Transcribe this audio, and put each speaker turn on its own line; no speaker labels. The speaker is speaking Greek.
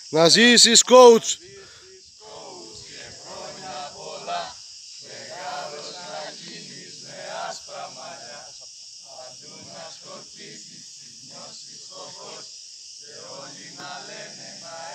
Να ζήσεις, coach!
Και χρόνια πολλά, μεγάλος να γίνεις με άσπρα μαλλιά. Παντού να σκορπίσεις τις νιώσεις στο φως και όλοι να λένε να